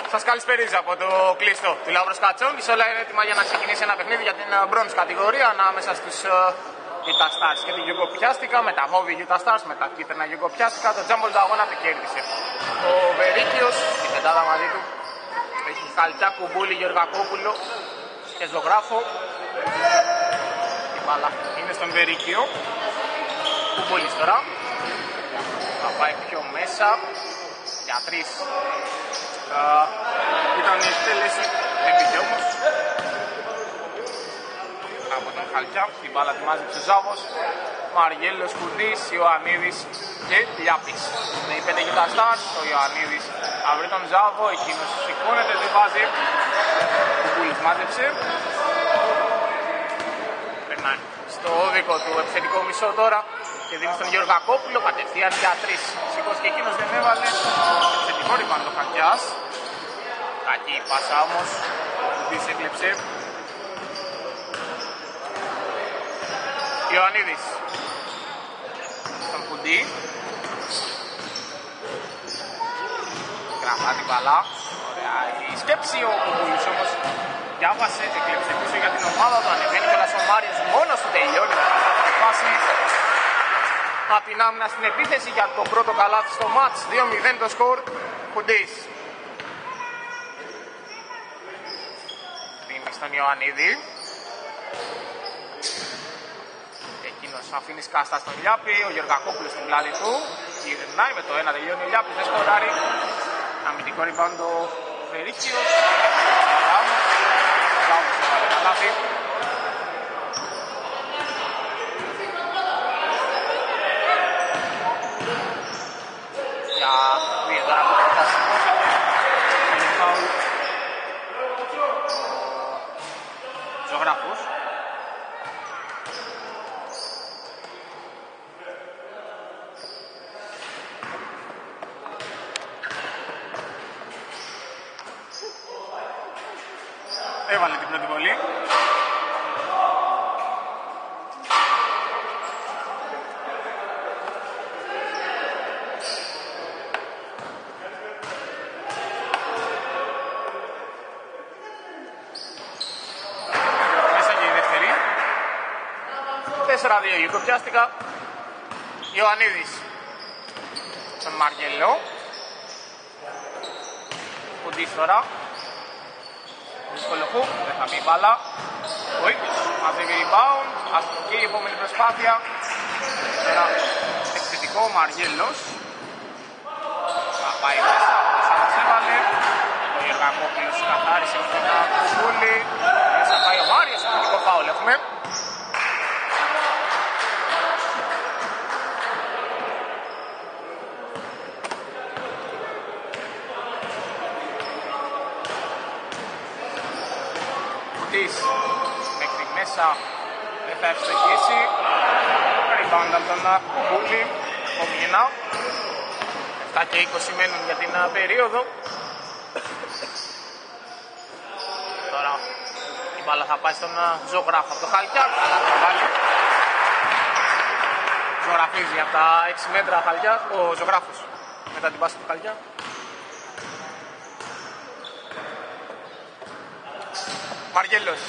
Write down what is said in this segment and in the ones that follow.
Σας καλησπερίζω από το κλειστό του Λαύρος Κατσόγκης. Όλα είναι έτοιμα για να ξεκινήσει ένα παιχνίδι για την bronze κατηγορία ανάμεσα στους Utah Stars και την Γιούγκο Πιάστικα. Με τα μόβι Utah Stars, με τα κίτρινα Γιούγκο Πιάστικα. Το τζάμπολ του αγώνα το κέρδισε ο Βερίκιος, η πεντάδα μαζί του. Έχει Χαλτσά, Κουμπούλη, Γεωργακόπουλο και Ζωγράφο. Η μπάλα είναι στον Βερίκιο. Κουμπούλης τώρα. Θα πάει πιο μέσα. Για τρεις. Ήταν η εκτέλεση, δεν πήγε όμως. Από τον Χαλτσά, την μπάλα τη μάζεψε ο Ζάβος. Μαριέλος, Κουδής, Ιωαννίδης και Λιάπης. Είναι οι 5 Utah Stars, ο Ιωαννίδης θα βρει τον Ζάβο, εκείνος σηκώνεται, δεν βάζει. Ο Κούλης μάζεψε. Περνάει στο όδικο του επιθετικό μισό τώρα και δίνει στον Γεωργακόπουλο, κατευθείαν για 3. Σηκώσει και εκείνος δεν έβαλε. Επιθετικό ριμπάουντ το Χαλτσάς. Κακή η πάσα όμως, ο Κουδής έκλεψε. Ιωαννίδης στον Κουντή. Κρατά την μπαλά. Ωραία η σκέψη, ο Κουμπούλης όμως διάβασε, έκλεψε πίσω για την ομάδα του. Ανεβαίνει κιόλας ο Μάριος, μόνος του τελειώνει η φάση. Από την άμυνα στην επίθεση για το πρώτο καλάθι στο μάτς. 2-0 το σκορ. Κουντής δίνει στον Ιωαννίδη. Εκείνος αφήνει σκάστα στον Λιάπη, ο Γεωργακόπουλος στην πλάτη του. Γυρνάει με το 1, τελειώνει ο Λιάπης, δεν σκοράρει. Αμυντικό ριμπάουντ ο Βερίκιος. Ζάβος έβαλε καλάθι. Για δύο τώρα που θα σηκώσετε. Είναι φάουλ ο Ζωγράφος. Έβαλε την πρώτη βολή. Μέσα και η δεύτερη. 4-2 Γιούγκο Πιάστικα. Ιωαννίδης στον Μαργελό. Κουντής τώρα. Δύσκολο χουκ, δεν θα μπει μπάλα. Ο Ίκης μαζεύει rebound, αστική η επόμενη προσπάθεια. Ένα εξαιρετικό ο Μαριέλος. Θα πάει μέσα, ο Σάρας έβαλε. Ο Γεωργακόπουλος καθάρισε με τον Κουμπούλη. Μέσα πάει ο Μάριος, εξαιρετικό φάουλ έχουμε. Μέχρι μέσα δεν θα ευστοχίσει. Rebound από τον Κουμπούλη. Ακόμη ένα. 7 και 20 μένουν για την περίοδο. Τώρα η μπάλα θα πάει στον Ζωγράφο από το Χαλτσά. Ζωγραφίζει από τα 6 μέτρα Χαλτσάς, ο Ζωγράφος μετά την πάση του Χαλτσά. Μαργέλος.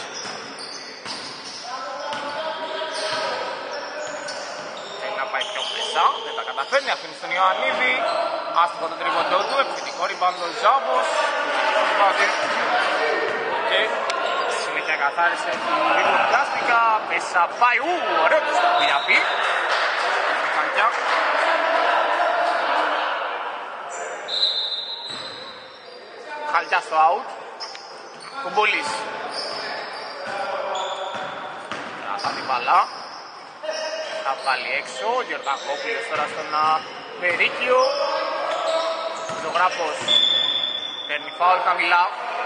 Θέλει να πάει πιο μέσα, δεν τα καταφέρνει, αφήνει στον Ιωαννίδη. Άστοχο το τρίποντό του, επιθετικό ριμπάουντ ο Ζάβος. Και συνέχεια καθάρισε τη Γιούγκο Πιάστικα. Μέσα πάει, ωραίο το στο Λιάπη. Χαλτσά στο out. Κουμπούλης. Κρατά την μπαλά. Θα βάλει έξω. Ο Γεωργακόπουλος τώρα στον Βερίκιο. Ζωγράφος. Παίρνει φάουλ χαμηλά.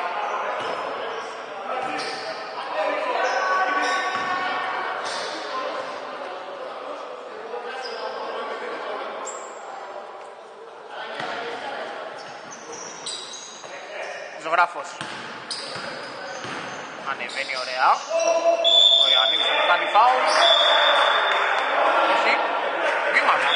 Ζωγράφος. Ανεβαίνει ωραία. Ο Ιωαννίδης θα κάνει φάουλ. Όχι. Βήματα.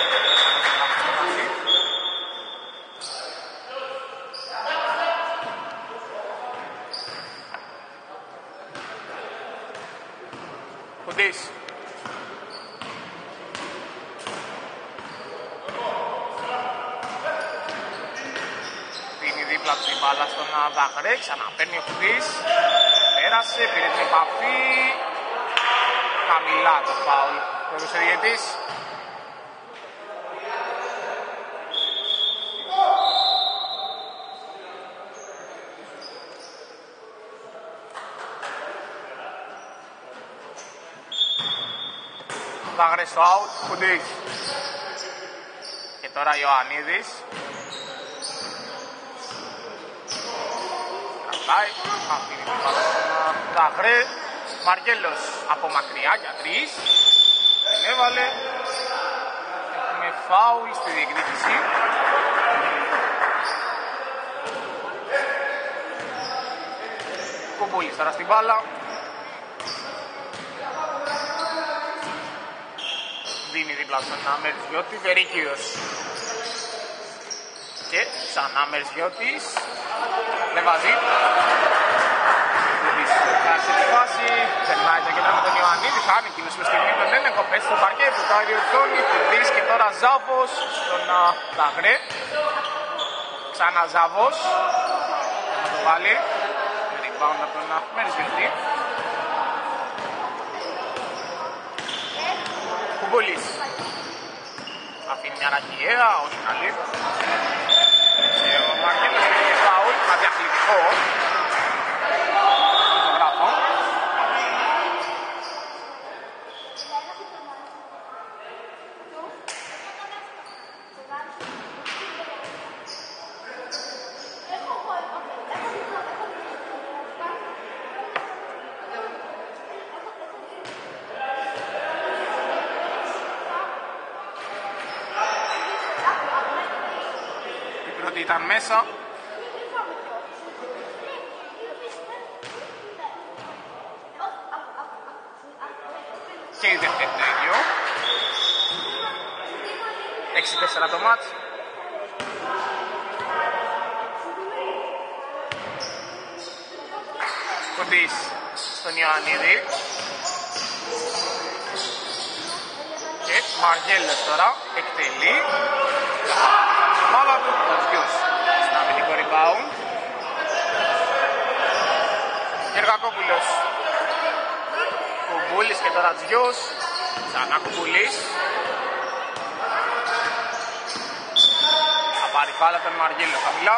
Κουντής. Δίνει δίπλα του την μπάλα στον Δάχρε, ξαναπαίρνει ο Κουντής. Πέρασε, πήρε την επαφή. Χαμηλά το φάουλ. Έδωσε ο διαιτητής. Δάχρες στο out, Κουντής. Και τώρα Ιωαννίδης. Κρατάει, αφήνει την μπάλα στον Δάχρε. Μαργέλος από μακριά για 3. Την έβαλε. Έχουμε φάουλ στη διεκδίκηση. Κουμπούλης τώρα στην μπάλα. Δίνει δίπλα στον Μερζιώτη, Βερίκιος. Και ξανά Μερζιώτης. Λεβαζί. Κάτσε τη φάση, περνάει τα κέντρα με τον Ιωαννίδη, χάνει εκείνος με στιγμή τον έλεγχο, πέσει στο παρκέ, που το διορθώνει, Κουντής και τώρα Ζάβος στον Δάχρε. Ξανά Ζάβος, να το βάλει, rebound από τον Μερζιώτη. Κουμπούλης. Αφήνει μια ρακιέρα, όχι καλή. Και ο Μαργέλος έχει φάουλ, αδιαθλητικό. Ήταν μέσα. Και η δεύτερη το ίδιο. 6-4 το μάτς. Κουντής στον Ιωαννίδη. Και Μαργέλος τώρα εκτελεί. Μάλα του, ο Τζιούς στην αμυντικό rebound. Γεργακόπουλος. Κουμπούλης και τώρα Τζιούς. Ξανά Κουμπούλης. Θα πάρει πάλα τον Μαργέλο χαμηλά.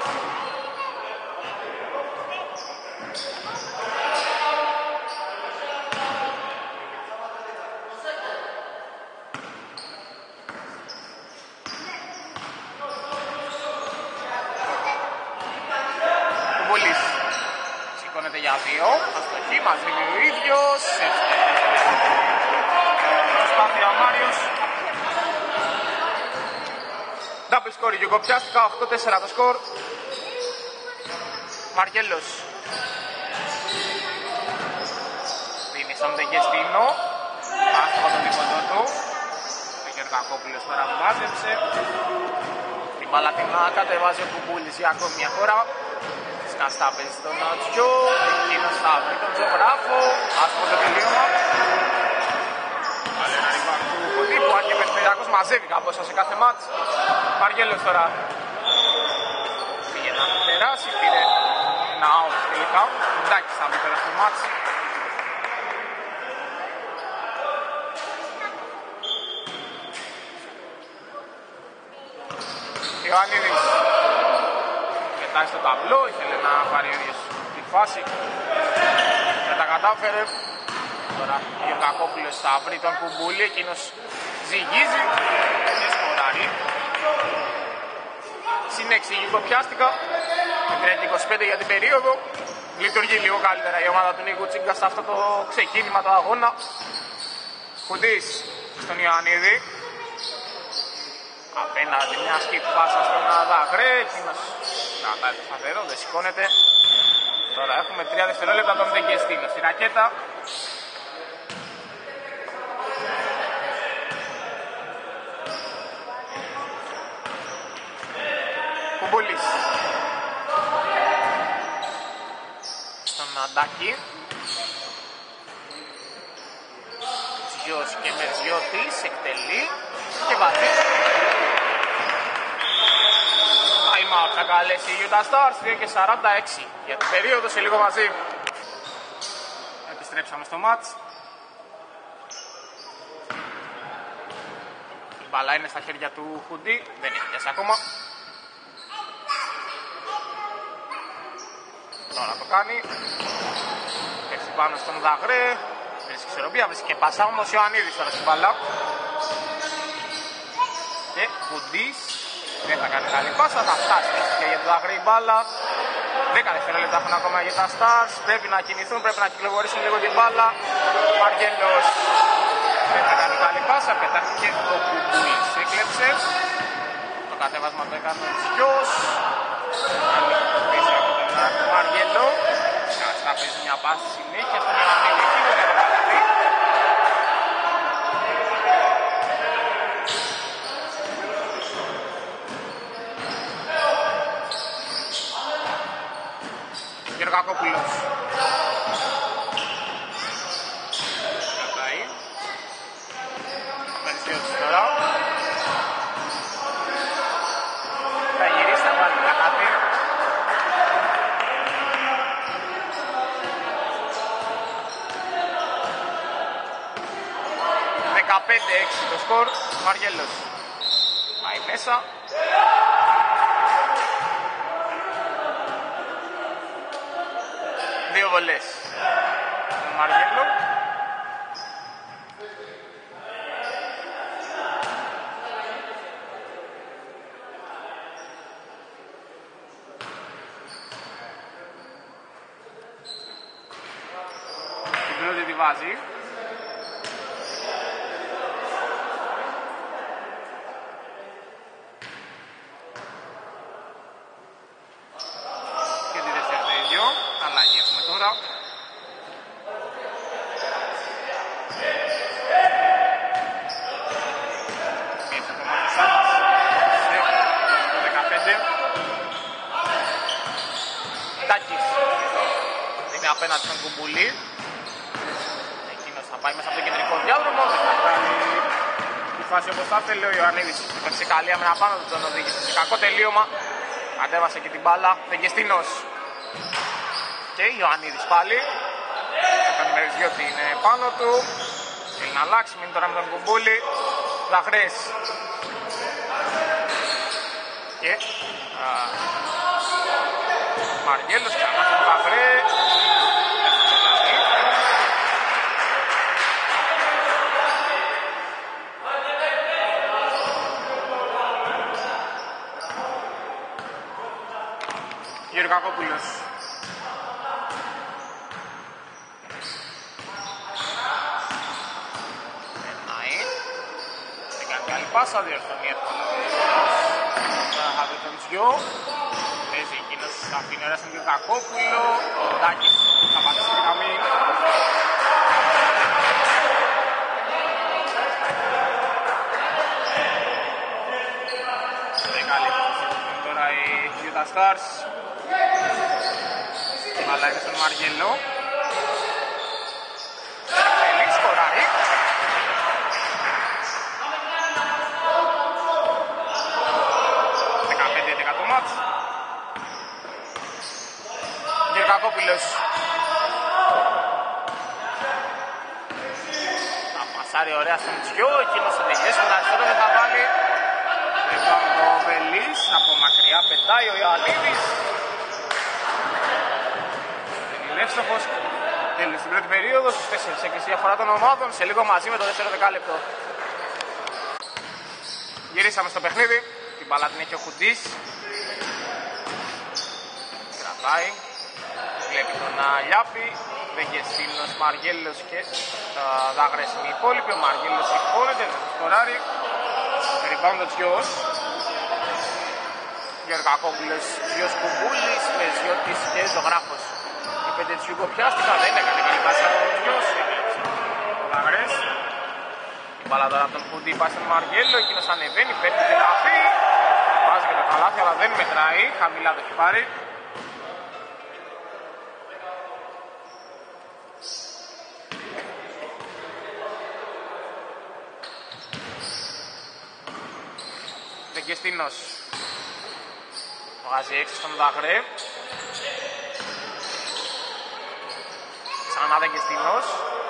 Για 2, αστοχή, μας δίνει ο ίδιος. Προσπάθεια ο Μάριος. Double score η Γιουγκοπιάστικα, 8-4 το σκορ. Μαργέλος. Δίνει στον Δεγεστίνο. Άστοχο το δίποντο του. Ο Γεργακόπουλος τώρα μάζεψε. Την μπάλα την κατεβάζει ο Κουμπούλης για ακόμη μια φορά. Καστά παίζει στον Τζιο, εκείνος θα βρει τον ζωγράφο, άσχο το τελείωμα. Πάλι ένα rebound του Κοντή που αν και Πεσπεριακός μαζεύει κάπως σε κάθε μάτς. Μαργέλος τώρα πήγε να περάσει, πήρε ένα out τελικά. Ντάκης θα μπει τώρα στο μάτς. Ιωαννίδης πετάει στο ταμπλό, ήθελε να πάρει ο ίδιος τη φάση. Δεν τα κατάφερε. Τώρα ο Γεωργακόπουλος θα βρει τον Κουμπούλη, εκείνος ζυγίζει και σκοράρει. Συν 6 Γιουγκοπιάστικα, με 30-25 για την περίοδο. Λειτουργεί λίγο καλύτερα η ομάδα του Νίκου Τσίγκα σε αυτό το ξεκίνημα του αγώνα. Κουντής στον Ιωαννίδη. Απέναντι μια skip πάσα στον Δάχρε, εκείνος κρατάει το σταθερό, δεν σηκώνεται. Τώρα έχουμε 3 δευτερόλεπτα τον Δεγκεστίνο στη ρακέτα. Κουμπούλης στον Αντάκη. Τζιος και Μερζιώτης εκτελεί και βάζει. Time out θα καλέσει η Utah Stars, 2 και 46 για την περίοδο, σε λίγο μαζί. Επιστρέψαμε στο μάτς. Η μπάλα είναι στα χέρια του Χουντή, δεν έχει πιάσει ακόμα. Τώρα το κάνει. Πέφτει πάνω στον Δαγρέ. Βρίσκει ισορροπία, βρίσκει και πάσα όμως Ιωαννίδης τώρα στην μπάλα. Και Χουντής δεν θα κάνει καλή πάσα, θα φτάσει και για τον Δαγρέ η μπάλα. 10 δευτερόλεπτα έχουν ακόμα για τα Stars. Πρέπει να κινηθούν, πρέπει να κυκλοφορήσουν λίγο την μπάλα. Ο Μαργέλος δεν θα κάνει καλή πάσα, πετάχτηκε το Κουμπούλης, έκλεψε. Το κατέβασμα το έκανε ο Τζιος. Μαργέλο, θα παίζει μια πάση συνέχεια στον Ιωαννίδη, εκείνο δεν θα καλυφθεί. Γεωργακόπουλος. Κρατάει. Μερζιώτης τώρα. Θα γυρίσει, θα βάλει καλάθι. 15-6 το σκορ. Μαργέλος πάει μέσα. Δύο βολές Μαργέλο. Την πρώτη τη βάζει. Απέναντι στον Κουμπουλή. Εκείνος θα πάει μέσα από το κεντρικό διάδρομο. Δεν θα βγάλει τη φάση όπως θα θέλει ο Ιωαννίδης. Έπαιξε καλή άμυνα πάνω του, τον οδήγησε σε κακό τελείωμα. Κατέβασε και την μπάλα. Φεγγεστίνος. Και Ιωαννίδης πάλι. Τον Μερζιώτη είναι πάνω του. Θέλει να αλλάξει. Μείνει τώρα με τον Κουμπούλη. Δαχρές. Και Μαργέλος ξανά τον Δαχρέ. Γεωργακόπουλος. Περνάει. Δεν κάνει καλή πάσα, διορθώνει εύκολα. Θα βρει τον Τζιο. Παίζει εκείνος, θα αφήνει ωραία στον Γεωργακόπουλο. Ο Τάκης θα πατήσει τη γραμμή. Δεν καλή τώρα η Utah Stars. Αλλά είναι στον Μαργέλο. Θέλει, σκοράρει. Το μάτς. Γεωργακόπουλος. Θα πασάρει ωραία στον Τζιο. Εκείνος θα τελειώσει με τα αριστερά, δεν θα βάλει. Ο Βελής από μακριά πετάει ο Ιωαννίδης. Εύστοχος. Τέλος στην πρώτη περίοδο, στους 4 έκριση διαφορά των ομάδων. Σε λίγο μαζί με το δεύτερο δεκάλεπτο. Γυρίσαμε στο παιχνίδι. Την μπάλα την έχει ο Χουντής. Κρατάει. Βλέπει τον Λιάπη. Βεγγεστίνος, Μαργέλος και Δάγρες είναι οι υπόλοιποι. Ο Μαργέλος σηκώνεται, δεν θα σκοράρει. Rebound ο Τζιος. Γεωργακόπουλος, Τζιος Κουμπούλης, Μερζιώτης και Ζωγράφος. Οι 5 της Γιούγκο πιάστηκαν, δεν έκανε καλή πάσα ο Τζιος. Ο Δάγρες. Η μπάλα τώρα από τον Χουντή πάει στον Μαργέλο, εκείνος ανεβαίνει, παίρνει την ταφή. Βάζει και το καλάθι, αλλά δεν μετράει, χαμηλά το έχει πάρει. Αγκεστίνος. Βγάζει έξω στον Δαγρέ. Ξανά Αγκεστίνος.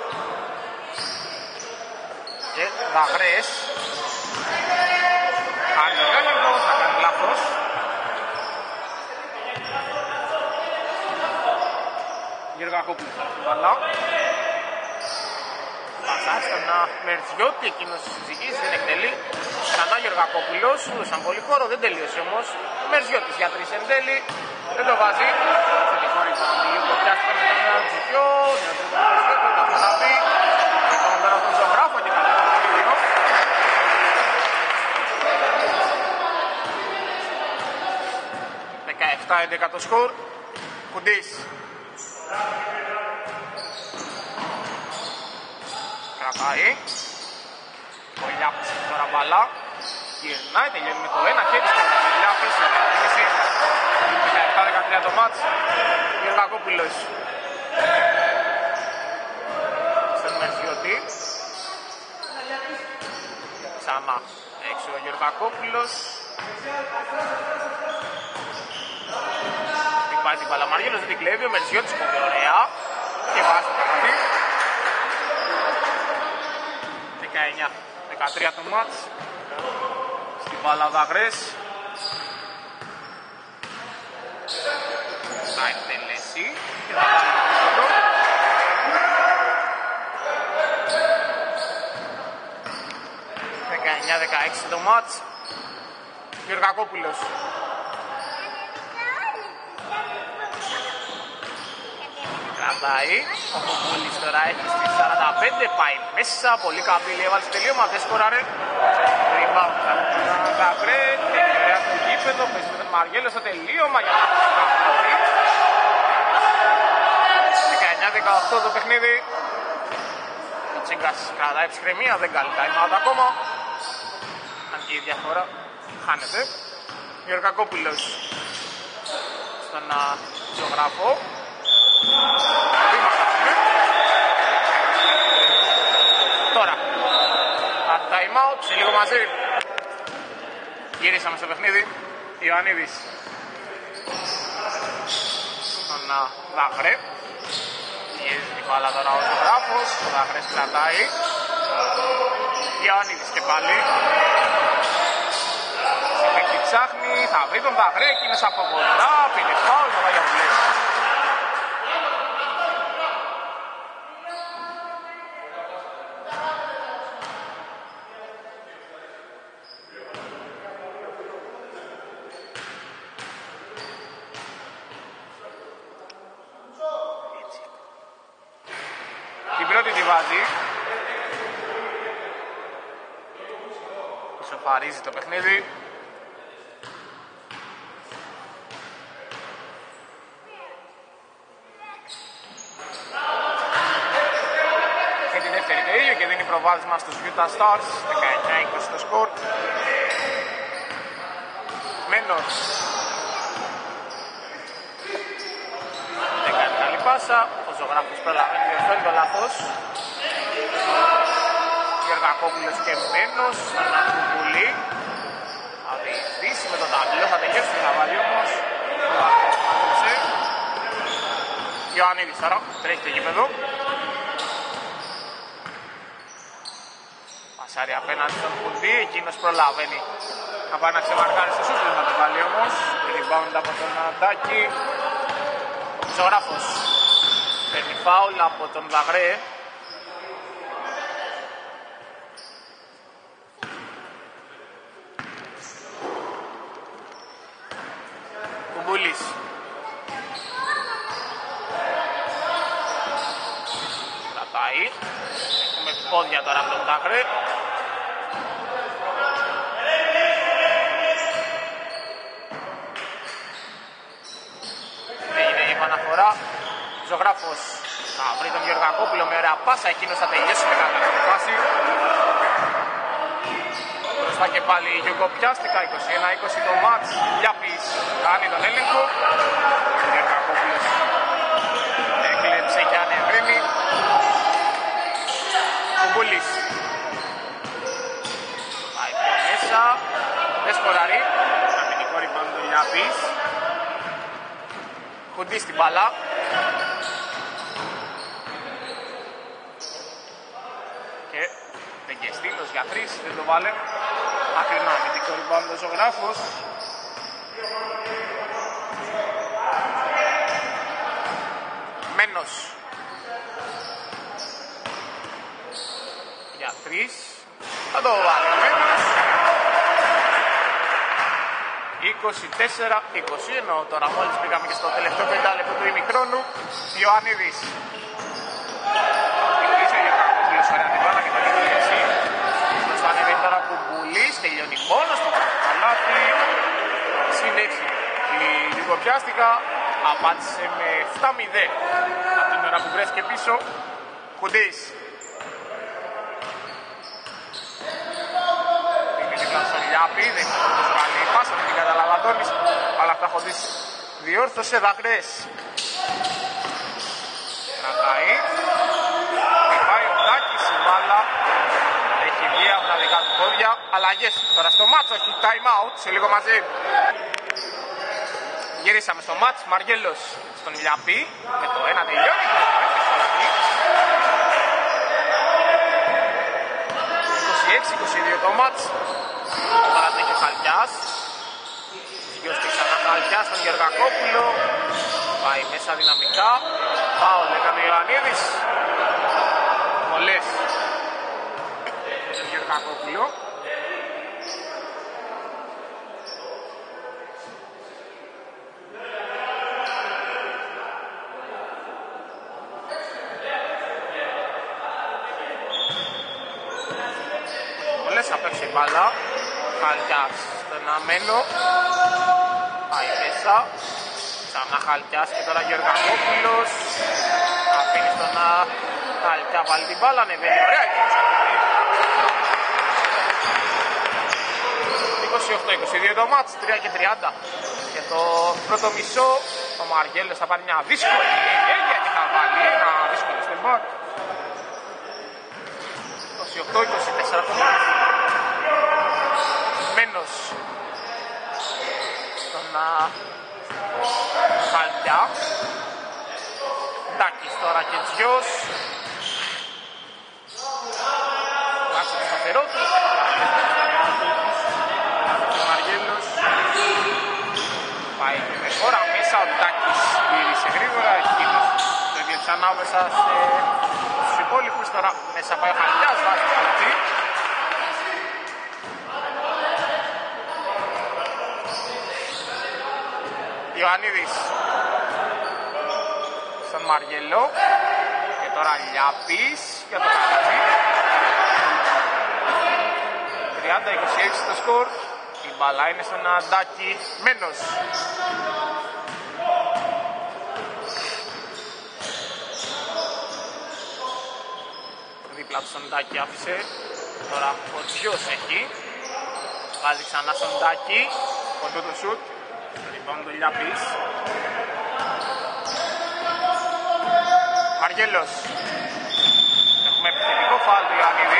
Και Δαγρές. Κάνει ο έλεγχος, θα κάνει λάθος. Γεργακόπουλος θα την μπαλά. Πασάρι στον Μερτζιώτη, εκείνος συζυγής, δεν εκτελεί. Ξανά Γεργακόπουλος, δώσαν πολύ χώρο, δεν τελείωσε όμως. Μερτζιώτης για 3 εν τέλει, δεν το βάζει. Θετικό rebound, λίγο πιάστηκε με τον Μερτζιώτο, νεοτρίτο Μερτζιώτο, θα χωράβει. Λοιπόν τώρα τον ζωγράφο και καλά το ίδιο. 17-11 το σκορ. Κουντής. Κρατάει. Ο Ηλιάπης έχει τώρα μπαλά. Γυρνάει, τελειώνει με το 1 χέρι στο Ηλιάπης. 17-13 το μάτς. Γεργακόπουλος. Στον Μερτζιώτη. Ξανά έξω ο Γεργακόπουλος. Βάζει την Παλαμαριέλος, δεν την κλέβει, ο Μερτζιώτης πολύ ωραία και βάζει το καλάθι. 19-13 το μάτς. Στην μπάλα Δαγρές. Θα εκτελέσει και θα πάρει το πίσω. 19-16 το μάτς. Γεργακόπουλος. Κρατάει, ο Κουκούλης τώρα έχει στις 45, πάει μέσα, πολύ καμπύλη, έβαλε στο τελείωμα, δεν σκοράρε. Rebound, θα είναι Δαγρέ, έχει ωραία στο γήπεδο, παίζει με τον Μαριέλο στο τελείωμα για να κάνει. 19-18 το παιχνίδι. Ο Τσίγκας κρατάει ψυχραιμία, δεν κάνει time out ακόμα. Αν και η διαφορά χάνεται. Γεργακόπουλος στον ζωγράφο. Τώρα time out, σε λίγο μαζί. Γυρίσαμε στο παιχνίδι. Ιωαννίδης στον Δαγρέ. Γυρίζει την μπάλα τώρα ο ζωγράφος. Ο Δαγρές κρατάει. Ιωαννίδης και πάλι. Συμπέκτη ψάχνει, θα βρει τον Δαγρέ, εκείνος από κοντά, πήρε φάουλ, θα πάει για βουλές. Την πρώτη τη βάζει. Ισοφαρίζει το παιχνίδι. Και τη δεύτερη το ίδιο και δίνει προβάδισμα στους Utah Stars. 19-20 το σκορ. Μένος. Δεν κάνει καλή πάσα. Ο ζωγράφος προλαβαίνει, διορθώνει το λάθος. Γεργακόπουλος και Μένος. Ένα κουμπουλί. Θα διεισδύσει με τον ταμπλό. Θα τελειώσει την αβαλή όμως. Ιωαννίδης τώρα. Τρέχει το γήπεδο. Πασάρει απέναντι στον Κουντή. Εκείνος προλαβαίνει να πάει να ξεμαρκάρει στο σούτ. Θα το βάλει όμως. Rebound από τον Αντάκη. Ζωγράφος. Παίρνει φάουλ από τον Δαγρέ. Κουμπούλης. Κρατάει. Έχουμε πόδια τώρα από τον Δαγρέ. Έγινε η επαναφορά. Ζωγράφος θα βρει τον Γεργακόπουλο με ωραία πάσα. Εκείνος θα τελειώσει με κατάλληλη φάση. Μπροστά και πάλι η Γιούγκο πιάστηκα. 21-20 το μάτς. Λιάπης κάνει τον έλεγχο. Ο Γεργακόπουλος έκλεψε και ανεβαίνει. Κουμπούλης πάει πιο μέσα. Δεν σκοράρει. Κοντή στην μπάλα. Και Δεγκεστήλος για 3, δεν το βάλε. Ακρινά αμυντικό rebound ο Ζωγράφος. Μένος για 3, θα το βάλει ο Μένος. 24-20, ενώ τώρα μόλις πήγαμε και στο τελευταίο 5 λεπτό του ημιχρόνου. Ιωαννίδης. Υπήρξε ο Γεωργακόπουλος, ωραία την μπάλα και το λίγο εσύ. Προς το ανεβαίνει τώρα που Μπουλής, τελειώνει μόνος του καλάθι. Συνέχισε η λιγοπιάστηκα, απάντησε με 7-0 από την ώρα που βρέθηκε πίσω. Κουντής. Λιάπη, δεν είναι τόσο καλή η πάσα, δεν την καταλαβαντώνεις, αλλά αυτά χωρίς διόρθωσε. Δαγρές κρατάει, χτυπάει ο Τάκης, η μπάλα έχει βγει από τα δικά του πόδια. Αλλαγές τώρα στο μάτσο, έχει time out, σε λίγο μαζί. Γυρίσαμε στο μάτς, Μαργέλος στον Λιάπη, με το 1 τελειώνει, 26-22 το μάτς. Τώρα το έχει ο Χαλκιάς. Σγειώστηκε ξανά Χαλκιάς στον Γεωργακόπουλο. Πάει μέσα δυναμικά. Φάουλ έκανε ο Ιωαννίδης. Μολές τον Γεωργακόπουλο. Μολές απ' έξω η μπάλα. Χαλκιάς στον Αμένο. Πάει μέσα. Ξανά Χαλκιάς και τώρα Γεωργακόπουλος. Αφήνει στον Χαλκιά, βάλει την μπάλα, ανεβαίνει. Ωραία, 28-22 το μάτς, 3 και 30. Και το πρώτο μισό ο Μαργέλος θα πάρει μια δύσκολη ενέργεια και θα βάλει ένα δύσκολο step back. 28-24 το μάτς. Μένος στον Χαλκιά. Ντάκης τώρα και Τζιος. Βάζει το σταθερό του. Ο Μαργέλος πάει με χώρα μέσα. Ο Ντάκης γύρισε γρήγορα. Εκείνος το ίδιο ξανά μέσα στους υπόλοιπους. Τώρα μέσα πάει ο Χαλκιάς, βάζει το καλαθί. Ιωαννίδης στον Μαργελό και τώρα Λιάπης για το καλάθι. 30-26 το σκορ. Η μπαλά είναι στον Αντάκη. Μένος. Δίπλα του στον Αντάκη άφησε. Τώρα ο Τζιος έχει. Βάζει ξανά στον Αντάκη. Κοντό το σουτ. Λοιπόν το Λιάπης. Μαργέλος. Έχουμε επιθετικό φάουλ του Ιωαννίδη.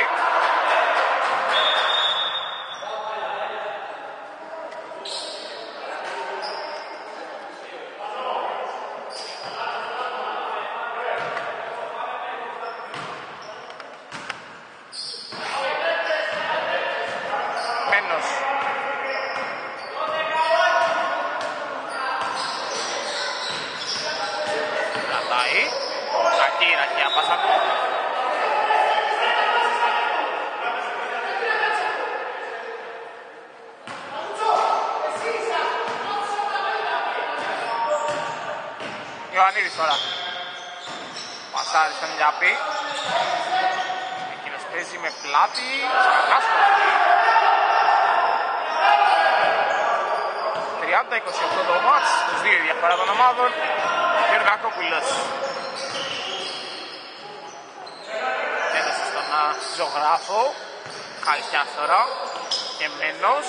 Ιωαννίδης τώρα. Πασάρι στον Λιάπη. Εκείνος παίζει με πλάτη. Ξανά στο πλάτη. 30-28 το μάτς. Τους δύο διαφορά των ομάδων. Γεωργακόπουλος. Έδωσε στον Ζωγράφο. Χαλκιάς τώρα. Και Μένος.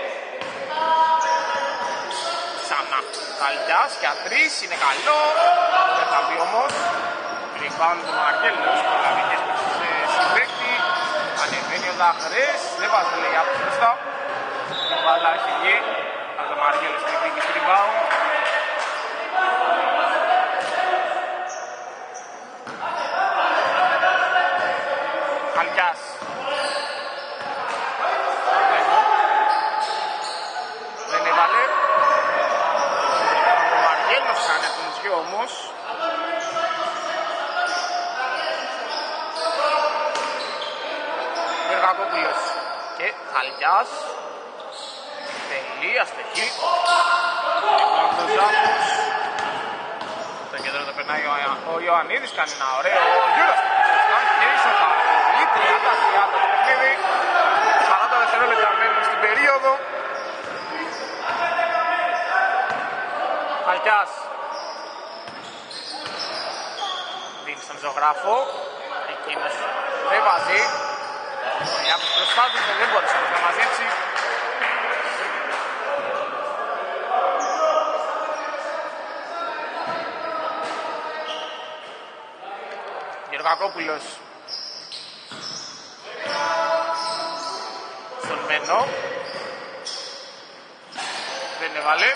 Ξανά Χαλκιάς για 3, είναι καλό. Δεν θα μπει όμως. Rebound του Μαργέλος. Προλαβικές πέσεις συμπαίκτη. Ανεβαίνει ο Δαγρές. Δεν βάζει λέει από μπροστά. Η μπάλα έχει βγει. Από το Μαργέλος στην εκδίκηση rebound. φάση όμως. Γεωργακόπουλος και Χαλκιάς. Τελεία στεχή. Λοιπόν, το Ζάμπος. Στο κέντρο το περνάει ο Ιωαννίδης, κάνει ένα ωραίο γύρο και ισοφάρει. 30-30 το παιχνίδι. 40 δευτερόλεπτα μένουν στην περίοδο. Χαλκιάς. Δίνει στον ζωγράφο. Εκείνος δεν βάζει. Ο Ιάπης προσπάθησε, δεν μπορούσε να μαζέψει. Γεωργακόπουλος στον Μένο. Δεν έβαλε.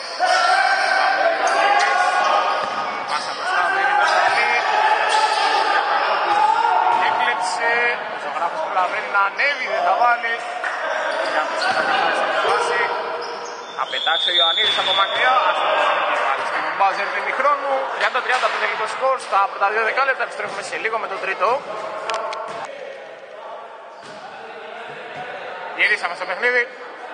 Πάσα μπροστά, δεν είναι καλή. Γεωργακόπουλος έκλεψε. Ο ζωγράφος προλαβαίνει να ανέβει, δεν θα βάλει. Για να θα πετάξει τη φάση. Θα πετάξει ο Ιωαννίδης από μακριά. Στην μπάζερ του ημιχρόνου. 30-30 το τελικό σκορ. Στα πρώτα 2 δεκάλεπτα επιστρέφουμε σε λίγο με το τρίτο. Γυρίσαμε στο παιχνίδι.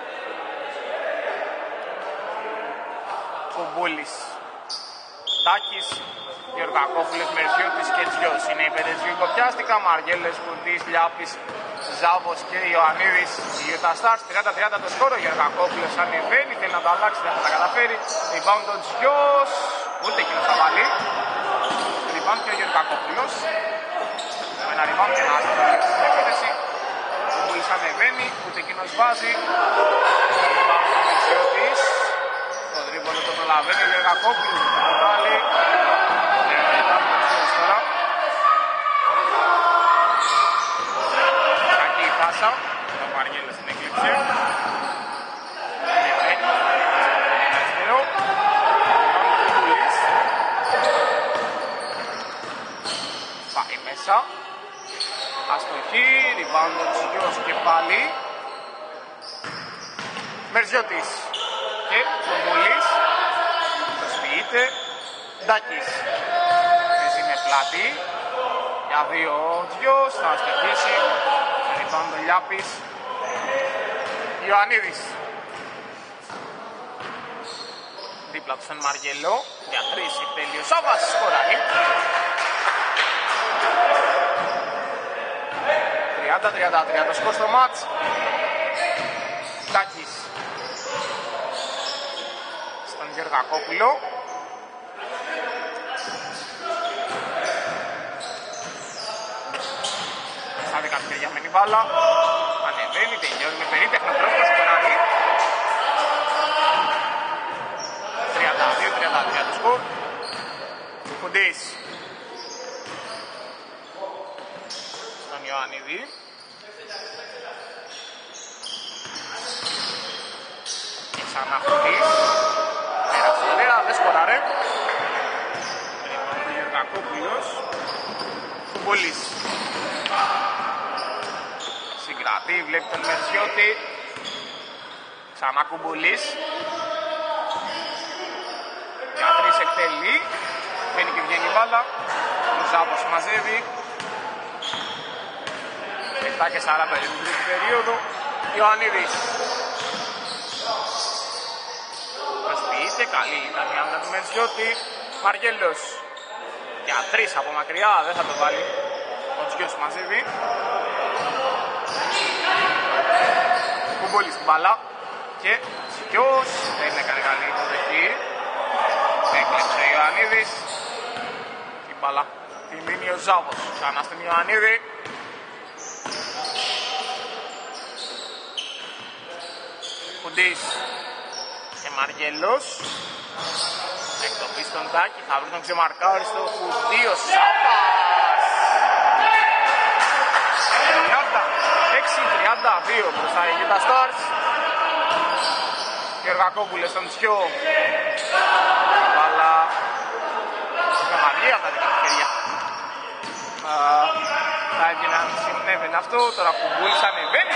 Κουμπούλης, Ντάκης, Γεωργακόπουλος, Μερζιώτης και Τζιός. Είναι οι πέντε σφυγγοπιάστικα. Μαργέλες, Κουρδής, Λιάπης, Ζάβος και Ιωαννίδης. Η Utah Stars 30-30 το σκόρο. Γεωργακόπουλος ανεβαίνει, θέλει να το αλλάξει, δεν θα τα καταφέρει. Rebound ο Τζιός, ούτε εκείνος θα βάλει. Rebound και ο Γεωργακόπουλος. Με ένα rebound και ένα άστρο στην επίθεση. Ο Κουμπούλης ανεβαίνει, ούτε εκείνος βάζει. Rebound ο Μερζιώτης. Το τρίποντο το προλαβαίνει ο Γεωργακόπουλος, δεν το βάλει. Κακή η πάσα, το Μαργέλες την έκλειψε. Ανεβαίνει, αριστερό. Κουμπούλης. Πάει μέσα. Αστοχή, rebound ο Τζιγιός και πάλι. Μερζιώτης και Κουμπούλης. Προσποιείται. Ντάκης. Παίζει με πλάτη. Για δύο ο Τζιός, θα αστοχίσει. Rebound ο Λιάπης. Ιωαννίδης. Δίπλα του στον Μαργελό. Για τρεις εκτέλει ο Σάβας. Σκοράρει. 30-33 το σκορ στο μάτς. Ντάκης. Στον Γεωργακόπουλο. Στα δικαστήρια μένει μπάλα. Ανεβαίνει, τελειώνει με περίτεχνο τρόπο. Σκοράρει. 32-33 το σκορ. Κουντής. Στον Ιωαννίδη. Και ξανά Κουντής. Πέρασε ωραία, δεν σκοράρε. Ο Γεωργακόπουλος. Κουμπούλης. Συγκρατεί, βλέπει τον Μερζιώτη. Ξανά Κουμπούλης. Για τρεις εκτελεί. Μπαίνει και βγαίνει η μπάλα. Ο Ζάβος μαζεύει. 7-40 για την τρίτη περίοδο. Ιωαννίδης. Προσποιείται, καλή ήταν η άμυνα του Μερζιώτη. Μαργέλος. Για τρεις από μακριά, δεν θα το βάλει. Ο Τζιός μαζεύει. Κουμπούλης στην μπάλα. Και Τζιός δεν έκανε καλή υποδοχή. Έκλεψε ο Ιωαννίδης. Την μπάλα την δίνει ο Ζάβος. Ξανά στον Ιωαννίδη. Κουντής και Μαργέλος. Εκτοπή στον Τάκη, θα βρει τον ξεμαρκάρι στο Κουντή ο Σάβας. 36-32 μπροστά η Utah Stars. Γεωργακόπουλος στον Τσιό. Αλλά με μαγεία τα δικά του χέρια. Θα έβγαινε αν συνέβαινε αυτό. Τώρα Κουμπούλης ανεβαίνει.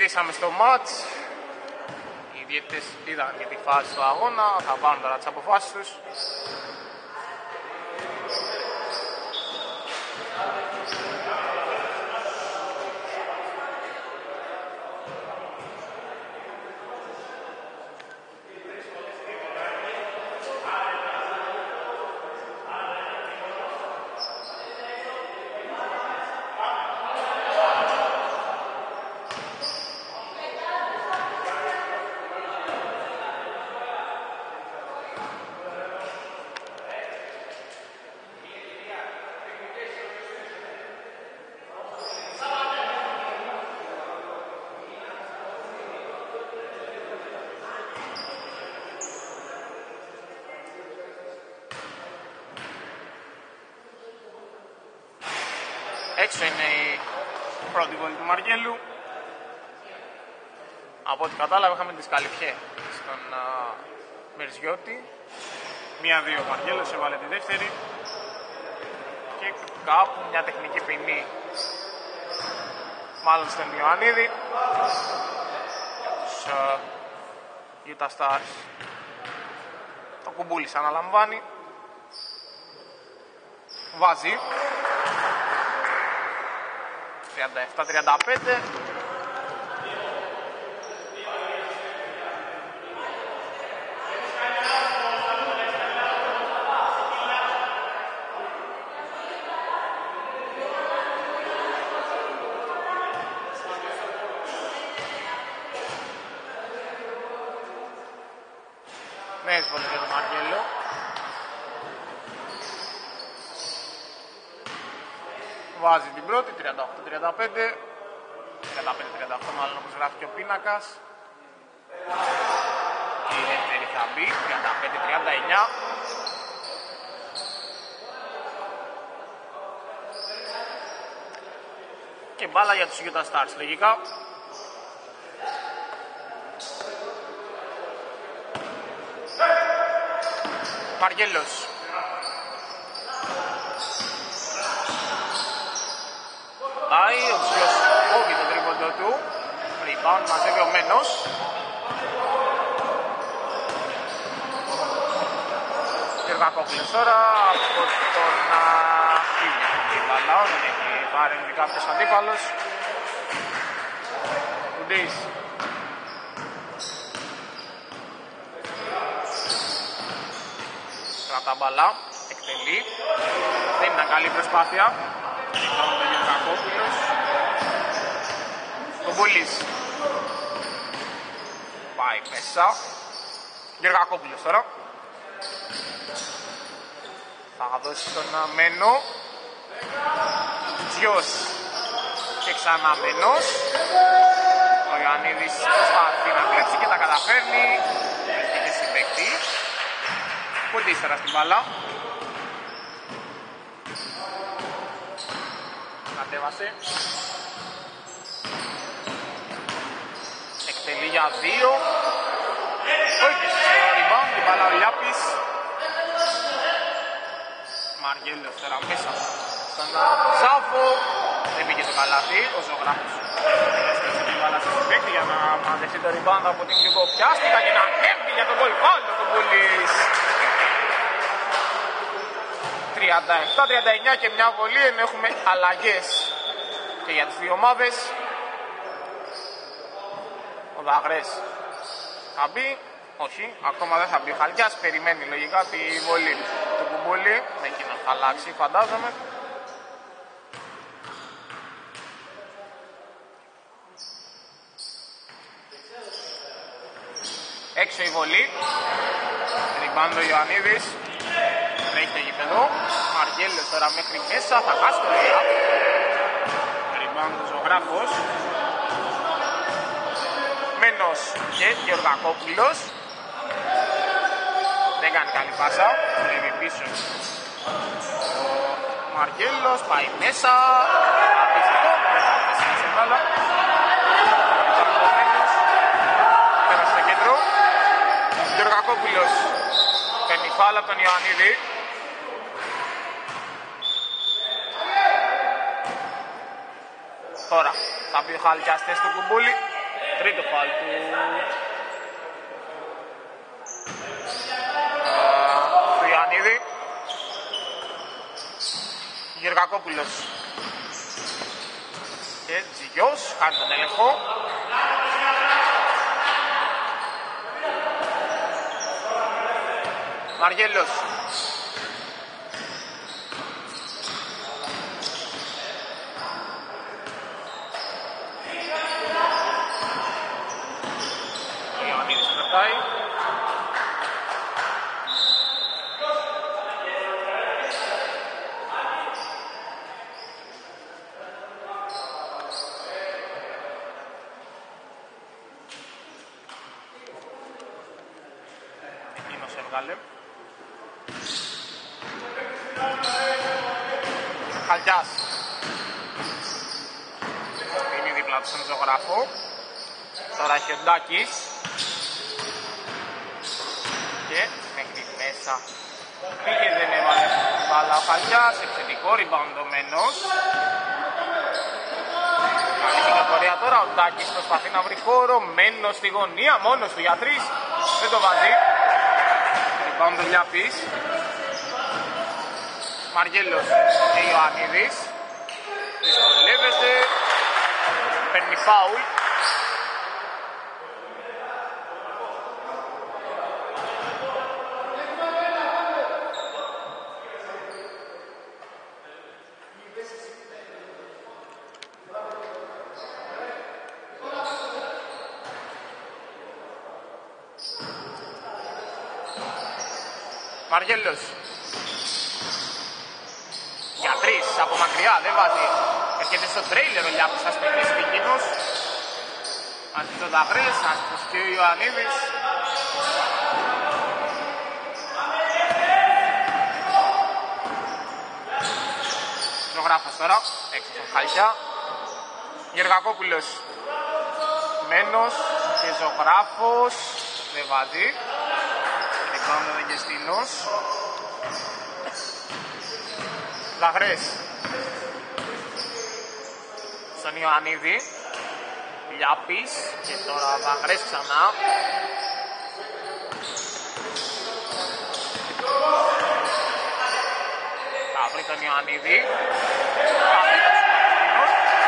Γυρίσαμε στο μάτς. Οι διαιτητές είδαν και τη φάση του αγώνα, θα πάρουν τώρα τις αποφάσεις τους. Έξω είναι η πρώτη βολή του Μαργέλου. Από ό,τι κατάλαβα είχαμε δισκαλυφιέ στον Μερζιώτη. 1-2 ο Μαργέλος έβαλε τη δεύτερη. Και κάπου μια τεχνική ποινή, μάλλον στον Ιωαννίδη, για τους Utah Stars. Το Κουμπούλης αναλαμβάνει. Βάζει 37-35. Νέες βολές για τον Μαργέλο. Βάζει την πρώτη, 38-35. 35-38 μάλλον, όπως γράφει και ο πίνακας. Και η δεύτερη θα μπει, 35-39. Και μπάλα για τους Utah Stars, λογικά. Μαργέλος. Πάει, ο Ψιος κόβει το τρίποντο του. Rebound, μαζεύει ο Μένος. Γεργακόπουλος τώρα από τον Μπαλάο, δεν έχει πάρει κάποιος αντίπαλος. Κουντής. Κρατά μπαλά, εκτελεί. Δεν ήταν καλή προσπάθεια. Τον Γεργακόπουλος. Κουμπούλης. Πάει μέσα. Γεργακόπουλος τώρα. Θα δώσει τον Μένο. Τζιος. Και ξανά Μένος. Ο Ιωαννίδης προσπαθεί να κλέψει και τα καταφέρνει. Έρχεται συμπαίκτη. Κουντής τώρα στην μπάλα. Κατέβασε. Εκτελεί για 2. Όχι, στο rebound, την μπάλα ο Λιάπης. Μαργέλος τώρα μέσα στον Ζάφο. Δεν πήγε το καλάθι, ο Ζωγράφος. Έστρεψε την μπάλα στο συμπαίκτη για να μαζευτεί το rebound από την Γιουγκό. Πιάστηκα και να ανέβει για τον γκολ. Πάλι ο Κουμπούλης. 37-39 και μια βολή, ενώ έχουμε αλλαγές και για τις δύο ομάδες. Ο Δαγρές θα μπει, όχι, ακόμα δεν θα μπει. Ο Χαλκιάς περιμένει λογικά τη βολή του Κουμπούλη, εκείνος θα αλλάξει φαντάζομαι. Έξω η βολή, ριμπάντο ο Ιωαννίδης. Τρέχει το γήπεδο. Μαργέλος τώρα μέχρι μέσα. Θα χάσει το layup. Rebound ο Ζωγράφος. Μένος και Γεωργακόπουλος. Δεν κάνει καλή πάσα. Βλέπει πίσω ο Μαργέλος. Πάει μέσα. Απίστευτο. Δεν θα πέσει σε μπάλα. Πέρασε στο κέντρο. Γεωργακόπουλος. Παίρνει φάουλ από τον Ιωαννίδη. Τώρα θα μπει ο Χαλκιάς του Κουμπούλη. τρίτο φάουλ του Ιωαννίδη. Γεωργακόπουλος και Τζιγιός κάνει τον έλεγχο. Μαργέλος. Ο Ιωαννίδης κρατάει. Εκείνος έβγαλε. Χαλκιάς. Είναι δίπλα του στον ζωγράφο. Τώρα έχει ο Ντάκης. Και μέχρι μέσα. Πήγε, δεν έβαλε μπάλα ο Χαλκιάς. Επιθετικό ριμπαουντωμένος. Καλή κυκλοφορία τώρα. Ο Ντάκης προσπαθεί να βρει χώρο. Μένος στη γωνία. Μόνος του για 3. Δεν το βάζει. Ριμπαουντ ο Λιάπης. Μαργέλος και Ιωαννίδης. Δυσκολεύεται. Παίρνει φάουλ. Μαργέλος. Για 3 από μακριά, δεν βάζει. Έρχεται στο τρέιλερ ο Λιάπης, θα σπιτήσει και εκείνος. Αστείς ο Δαγρές, αστείς και ο Ιωαννίδης. Ζωγράφος τώρα, έξω στον Χαλκιά. Γεργακόπουλος. Μένος και Ζωγράφος, δεν βάζει. Πάμε ο Δεγεστίνος. Δαγρές. Στον Ιωαννίδη. Λιάπης. Και τώρα Δαγρές ξανά. Θα βρει τον Ιωαννίδη. Θα βρει τον Δεγεστίνος.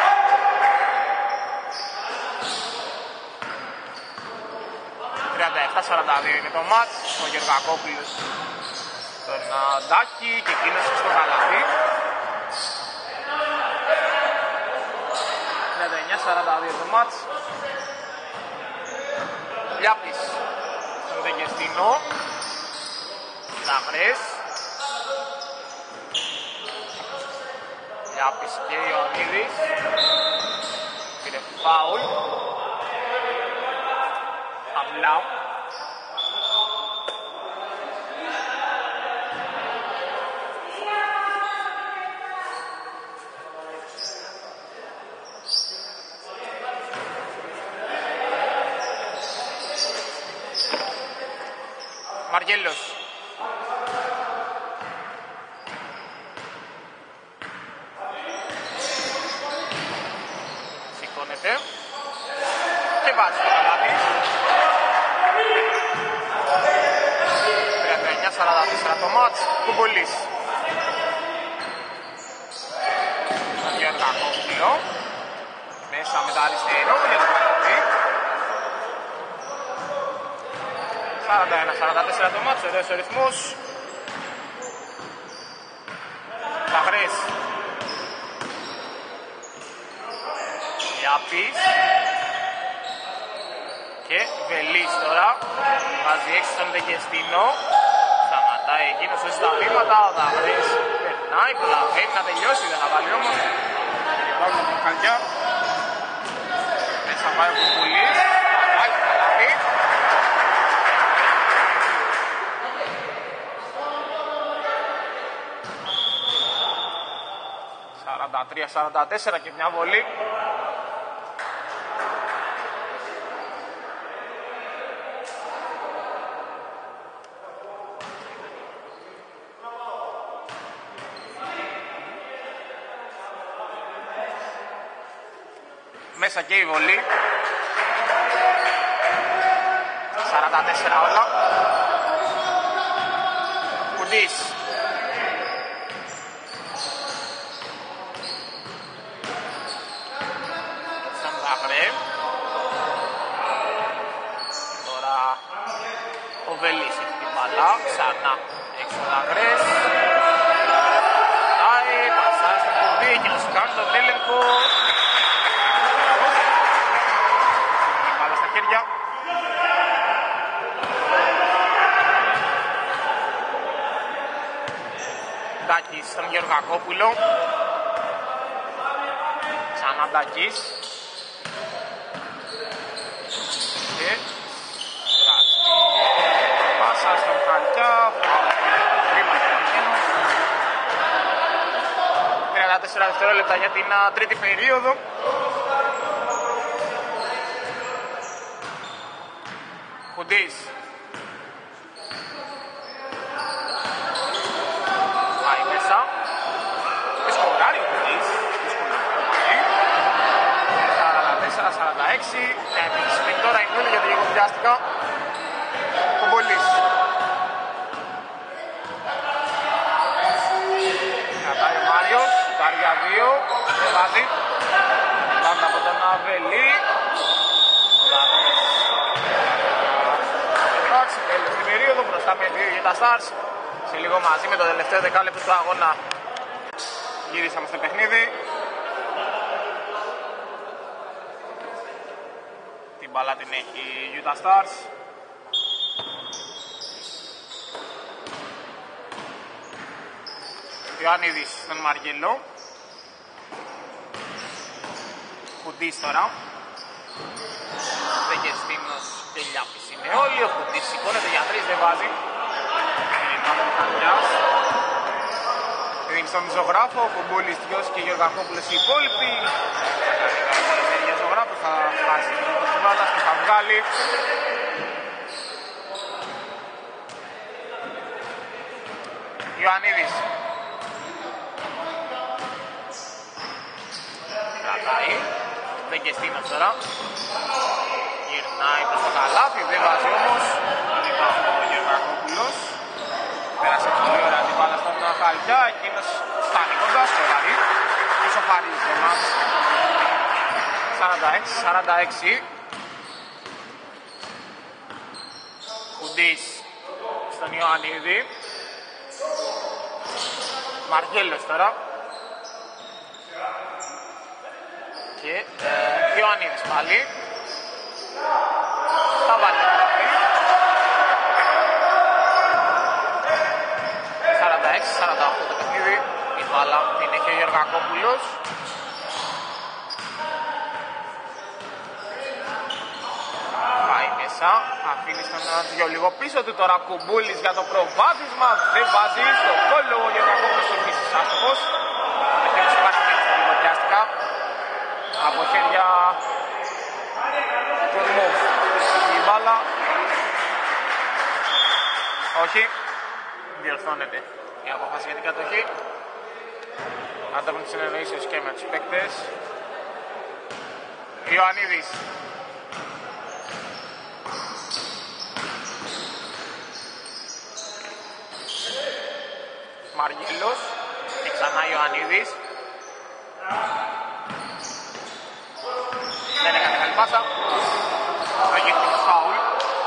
Είναι το μάτς, ο Γεωργακόπουλος τον Ντάκη και εκείνος στο καλάθι. 39-42 το μάτς. Λιάπης στον Δεγεστίνο. Δαγρές. Λιάπης και Ιωαννίδης. Πήρε φάουλ. Χαμλάου. Μαργέλος. Σηκώνεται και βάζει το καλάθι. 39-44 το μάτς. Κουμπολής. Τον Γεωργακόπουλο. Μέσα με τα αριστερό για το καλάθι. 41-44 το μάτσο, εδώ ο ρυθμός. Δαγρές. Λιάπης. Και Βελής τώρα. Βάζει έξω στον Δεγεστίνο. Σταματάει εκείνος ως τα βήματα. Ο Δαγρές περνάει, προλαβαίνει να τελειώσει. Δεν θα βάλει όμως. Πάμε με τον Χαλκιά. Μέσα πάει ο Κουκουλής. Πάει το καλάθι. 43-44 και μια βολή. Μέσα και η βολή. 44 όλα. Κουντής. Στον Ζαγρέ. Τώρα ο Βελής έχει την μπάλα. Ξανά έξω ο Ζαγρές. Πάει, πασάρει στον Κουντή, εκείνος κάνει τον έλεγχο. Η μπάλα στα χέρια. Ντάκης στον Γεωργακόπουλο. Ξανά Ντάκης. Και πάσα στον Χαλκιά. Βήμα και εκείνος. 34 δευτερόλεπτα για την τρίτη περίοδο. Κουντής. Πάει μέσα. Και σκοράρει ο Κουντής. 44-46. Επισημένη τώρα η νουλή γιατί εγώ βιάστηκα. Κομπολής. Κρατάει ο Μάριος. Πάρει για 2. Και βάζει. Πάντα από τον Αβελή. Εντάξει, τέλος στην περίοδο. Μπροστά με 2 για τα Stars. Σε λίγο μαζί με το τελευταίο δεκάλεπτο του αγώνα γυρίσαμε στο παιχνίδι. Την μπάλα την έχει η Utah Stars. Ιωαννίδης στον Μαργελό. Κουντής τώρα. Δεκεστίνος και Λιάπης είναι όλοι. Ο Κουντής σηκώνεται για 3, δεν βάζει. Δίνει στον Ζωγράφο, ο Κουμπούλης, Τιός και Γεωργακόπουλος οι υπόλοιποι. Για Ζωγράφο θα χάσει την μπάλα και θα βγάλει. Ιωαννίδης. Κρατάει. Δεκεστίνος τώρα. Γυρνάει προς το καλάθι, δεν βάζει όμως. Λοιπόν, ο Γεωργακόπουλος. Πέρασε πολύ ωραία την μπάλα στον Χαλκιά, εκείνος φτάνει κοντά στο ραλί. Ισοφαρίζει εμάς. 46-46. Κουντής στον Ιωαννίδη. Μαργέλος τώρα. Και Ιωαννίδης πάλι. Θα βάλει το γραφή. 46-48 το παιχνίδι. Η μπάλα την έχει ο Γεωργακόπουλος. Πάει μέσα. Αφήνει στον Αντζιό λίγο πίσω του. Τώρα Κουμπούλης για το προβάδισμα. Δεν βάζει στο κόλλο. Ο Γεωργακόπουλος επίσης άστοχος. Το παιχνίδι παραμένει στα λιγοδιάστικα. Από χέρια του Μόβ. Η μπάλα. Όχι. Διορθώνεται η απόφαση για την κατοχή. Κατόπιν τις συνεννοήσεις και με τους παίκτες. Ιωαννίδης. Μαργέλος. Και ξανά Ιωαννίδης. Δεν έκανε καλή πάσα. Θα γίνει το φάουλ.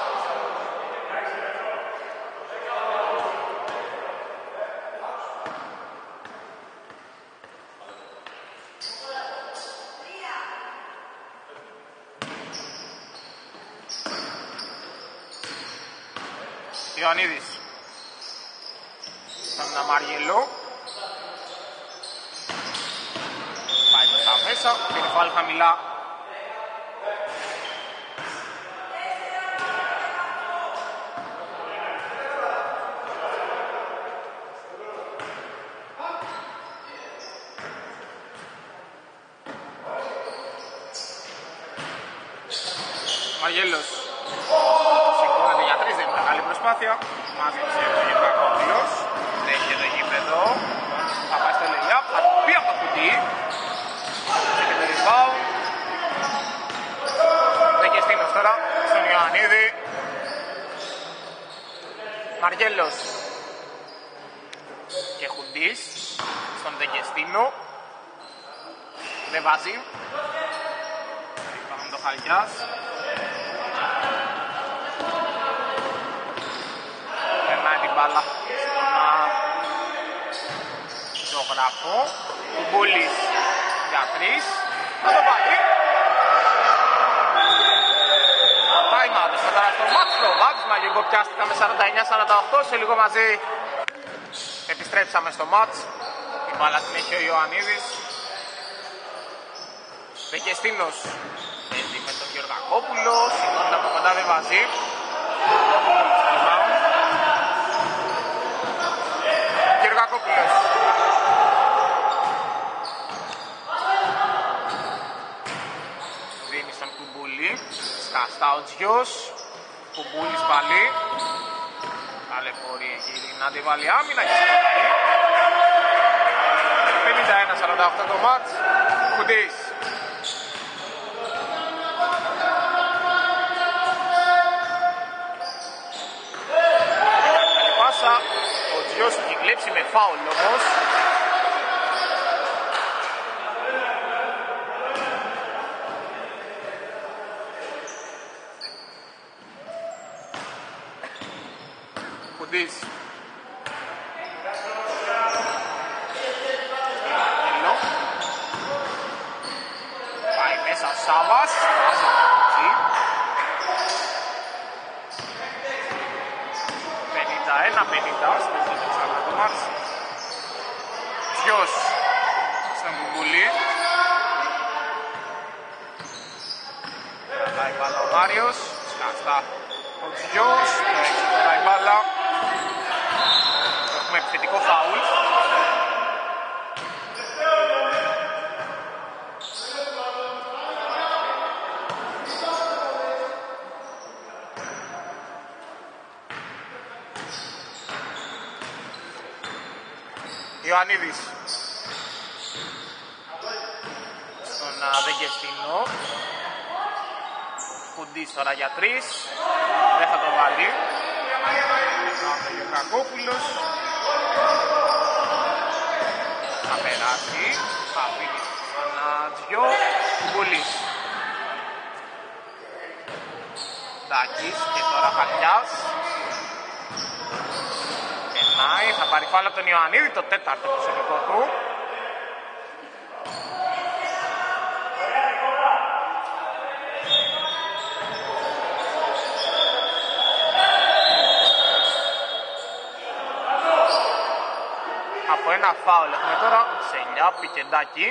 Ιωαννίδης στον Μαργελό. Πάει μπροστά μέσα, πήρε φάουλ χαμηλά. Μαργέλος σηκώνεται για 3, δεν είναι μεγάλη προσπάθεια. Μάζεψε ο Γεωργακόπουλος. Τρέχει το γήπεδο. Θα πάει στο lay-up, θα πει από το κουτί. Έχει το rebound. Δεκεστίνος τώρα στον Ιωαννίδη. Μαργέλος και Χουντής στον Δεκεστίνο. Δεν βάζει. Πάμε το Χαλιάς. Περνάει την μπάλα στον ζωγραφό. Κουμπούλης για 3. Θα το βάλει. Time out. Στο τώρα στο μάτς προβάδισμα. Λίγο πιάστηκαμε 49-48. Σε λίγο μαζί επιστρέψαμε στο μάτς. Η μπάλα την έχει ο Ιωαννίδης. Δεκεστίνος παίζει με τον Γεωργακόπουλο. Σηκώνεται από κοντά, δεν βάζει. Γεωργακόπουλος. Δίνει στον Κουμπούλη. Σκαστά ο Τζιος. Κουμπούλης πάλι. Ταλαιπωρεί εκεί να τη βάλει άμυνα και σκοτάει. 51-48 το μάτς. Κουντής. Καλή πάσα. Ο Τζιος έχει κλέψει με φάουλ όμως. Κουντής. Πάει μέσα ο Σάβας. Βάζει το κουτσί. 51-50 στο δεύτερο το μάτς. Τζιος στον Κουμπούλη. Κρατάει μπάλα ο Μάριος. Σκαστά ο Τζιος. Κρατάει μπάλα. Έχουμε επιθετικό φάουλ. Ιωαννίδης στον Δεκεστίνο. Κουντής τώρα για 3. Δεν θα το βάλει. Ο Γεωργακόπουλος θα περάσει. Θα αφήνει στον Τζιο. Κουμπούλης. Ντάκης και τώρα Χαλιάς. Θα πάρει φάουλ από τον Ιωαννίδη, το τέταρτο προσωπικό του. Από ένα φάουλ έχουμε τώρα σε Λιάπη και Ντάκη.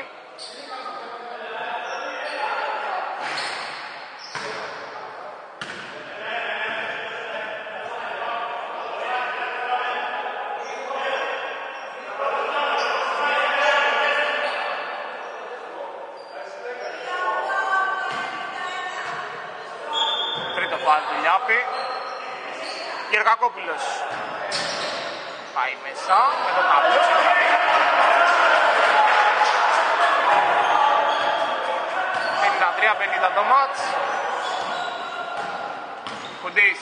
Γεωργακόπουλος πάει μέσα με το ταμπλό στο γραμμή. 53-50 το μάτς. Κουντής.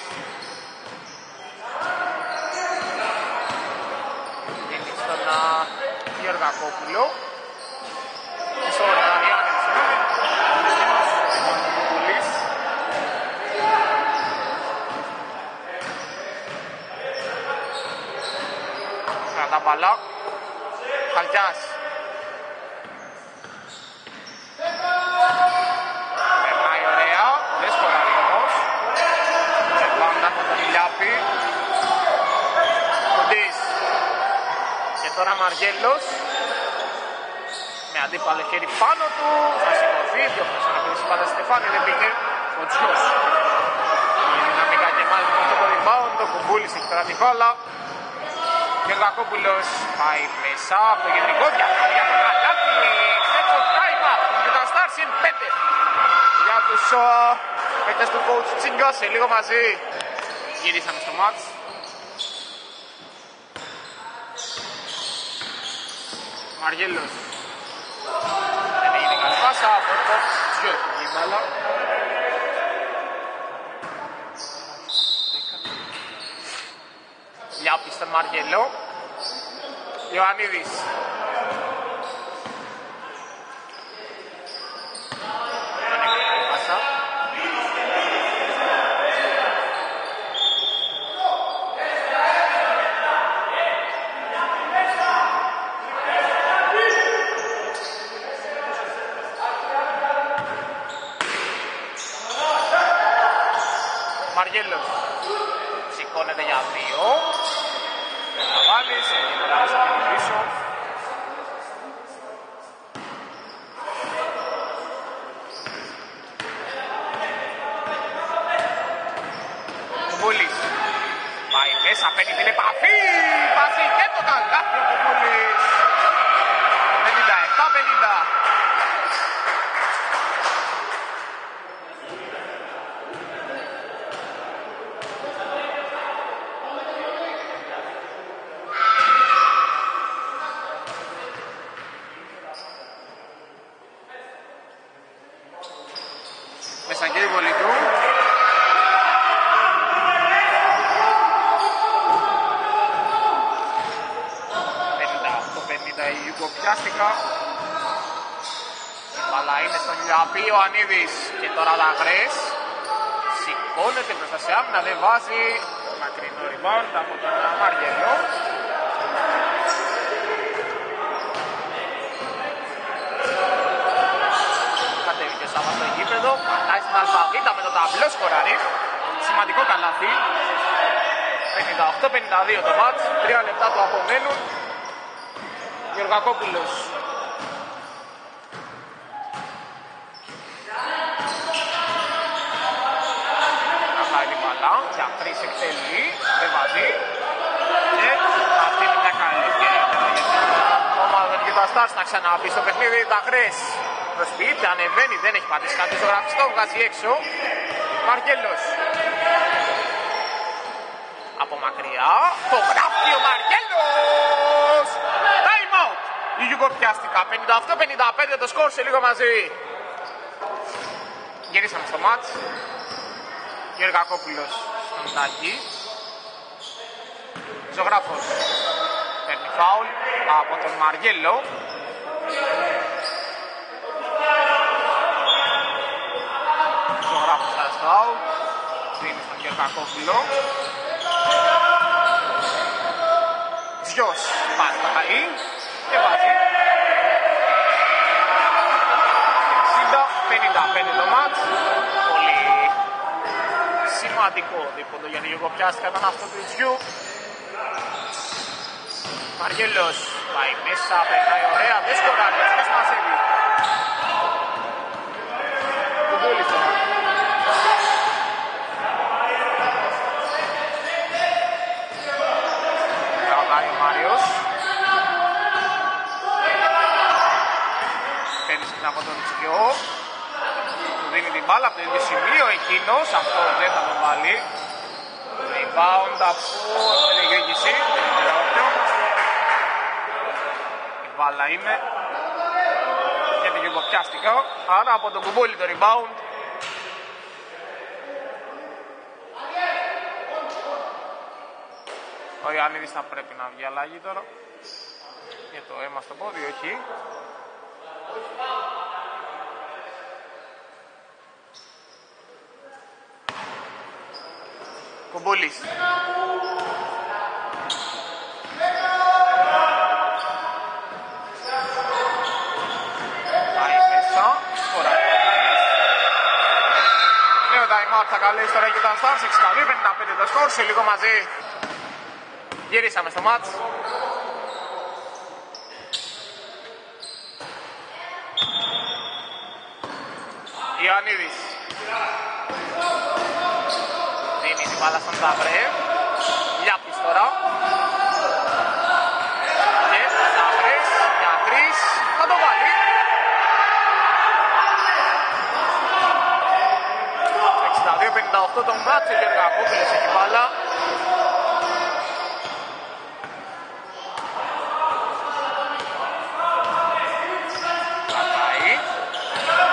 Δίνει στον Γεωργακόπουλο. Στον Ιωαννίδη. Τα μπαλά. Χαλιάς. Περνάει ωραία. Δεν σκοράρει όμως. Πάντα από τον Λιάπη. Κουντής. Και τώρα Μαργέλος. Με αντίπαλο χέρι πάνω του. Θα σηκωθεί. Διώχνει να πει πάντα Στεφάνη. Δεν πήγε. Ο Τζιος. Η δυναμικά και μάλιστα με το rebound. Το Κουμπούλης έχει τώρα την μπάλα. Γεωργακόπουλος πάει μέσα από το κεντρικό διάδρομο για το καλάθι. Τέτοιο time out. Computer Stars in 5 για τους παίκτες του coach Τσίγκα. Σε λίγο μαζί γυρίσαμε στο μάτς. Μαργέλος. Δεν έγινε καλή πάσα από το Τζιο. Η μπάλα. Γιάπη στον Μαργέλο. Ιωαννίδης. Μαργέλος σηκώνεται για 2. Δεν θα βάλεις, περάσει και πίσω. Κουμπούλης πάει μέσα, παίρνει την επαφή, βάζει και το καλάθι ο Κουμπούλης. 57-50. Μέσα και η βολή του. Η Ιουγκοπιάστικα. Η μπάλα είναι στον Γιάπη, ο Ανίδης και τώρα Δαγρές. Σηκώνεται μπροστά σε άμυνα, δεν βάζει. Μακρινό rebound από τον Μαργέλο. Κατέβηκε ο Σάββας στο γήπεδο, πατάει στην αλφαβήτα με το ταμπλό σκοράρι. Σημαντικό καλάθι. 58-52 το μάτς, 3 λεπτά του απομένουν. Γεωργακόπουλος. Κρατάει την μπαλά, για 3 εκτελεί, δεν βάζει. Και αυτή είναι μια καλή ευκαιρία για την ομάδα του Stars να ξαναμπεί στο παιχνίδι. Δαγρές προσποιείται, ανεβαίνει, δεν έχει πατήσει κάτι στο γραφιστό, βγάζει έξω. Μαργέλος. Από μακριά, το γράφει ο Μαργέλος! Time out! Η Ιουγκοπιάστικα, 58-55 το σκορ σε λίγο μαζί. Γυρίσαμε στο μάτς. Γεωργακόπουλος στον Τάκη. Ζωγράφος παίρνει φάουλ από τον Μαργέλο. Ζωγράφος θα φάουλ. Δίνει στον Γεωργακόπουλο. Ζιος πατάει και βάζει. 60-55 το μάτς. Πολύ σημαντικό δίποτο για την Ιουγκοπιάστικα ήταν αυτό του Ζιου. Μαργέλος πάει μέσα, περνάει ωραία, δεν σκοράρει, αυτός μαζεύει. Κουμπούλης τώρα. Κρατάει ο Μάριος. Παίρνει στην από τον Ζιου. Του δίνει την μπάλα από το ίδιο σημείο εκείνος, αυτό δεν θα τον βάλει. Rebound από την εκδίκηση. Η μπάλα είναι για την Ιουγκοπιάστικα, άρα από τον Κουμπούλη το rebound. Ο Ιωαννίδης θα πρέπει να βγει αλλαγή τώρα. Για το αίμα στο πόδι, όχι. Κουμπούλης. Πάει μέσα, σκοράρει. Νέο time out θα καλέσει τώρα και τον Stars, 62-55 το σκορ, σε λίγο μαζί. Γυρίσαμε στο μάτς. Ιωαννίδης. Δίνει την μπάλα στον Δαβρέ. Γιάπης τώρα. Και Δαβρές για 3. Θα το βάλει. 62-58 τον μάτς. Ο Γεωργακόπουλος έχει μπάλα.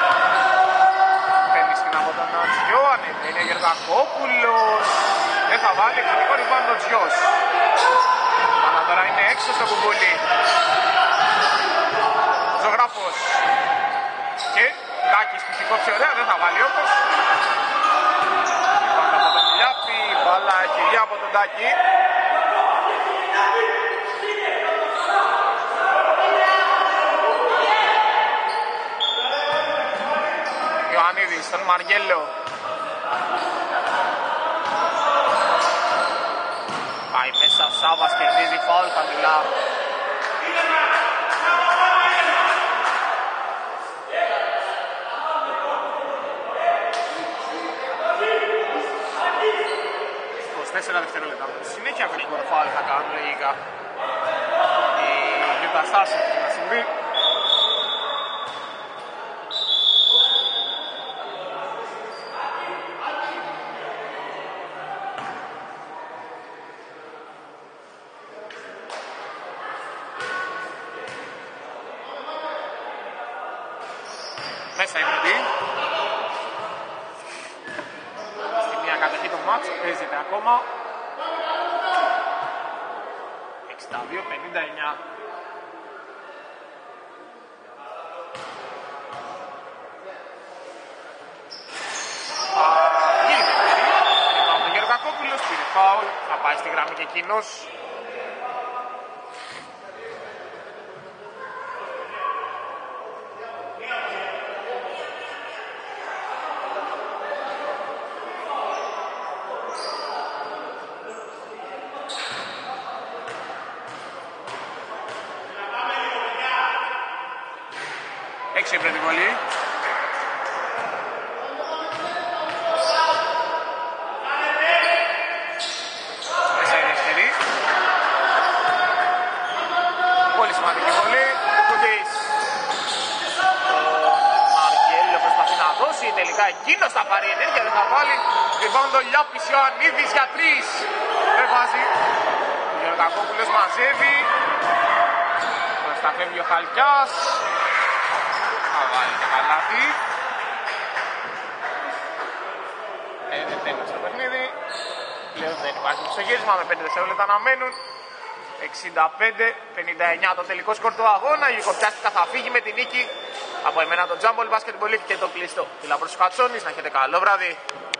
Γεωργακόπουλος, δεν θα θα βάλει, εξαιρετικό rebound ο Τζιος. Αλλά τώρα είναι έξω στο κουμπούλι. Ζωγράφος. Και Ντάκης φυσικός και ωραία, δεν θα βάλει όπως. Rebound από τον Λιάπη, μπάλα κυρία από τον Ντάκη. Ιωαννίδης στον Μαργέλο. Πάει μέσα ο Σάββας, κερδίζει φάουλ χαμηλά. Δευτερόλεπτα. Συνέχεια γρήγορο φάουλ θα κάνουν λογικά οι καταστάσεις να συμβεί. Μέσα η πρώτη. Στη μία κατοχή το μάτς, παίζεται ακόμα. 62-59. Γίνει δεύτερη. Λοιπόν, ο Γεωργακόπουλος πήρε φάουλ, θα πάει στη γραμμή και εκείνος. Έξω η πρώτη βολή. Μέσα η δεύτερη. Πολύ σημαντική βολή. Κουντής. Ο Μαργέλο προσπαθεί να δώσει. Τελικά εκείνος θα πάρει ενέργεια, δεν θα βάλει. Λοιπόν το Λιάπης Ιωαννίδης για 3. Δεν βάζει. Ο Γεωργακόπουλος μαζεύει. Θα φεύγει ο Χαλκιάς. Θα βάλει και καλάθι. Δεν τέλος το παιχνίδι. Πλέον δεν υπάρχει ψωγύρισμα με 5 δευτερόλεπτα να μένουν. 65-59 το τελικό σκορ του αγώνα. Η Ιουκοπιάστικα θα φύγει με την νίκη. Από εμένα το Τζάμπολ Basketball και το κλειστό. Φιλά προς τους Χατσόνης, να έχετε καλό βράδυ.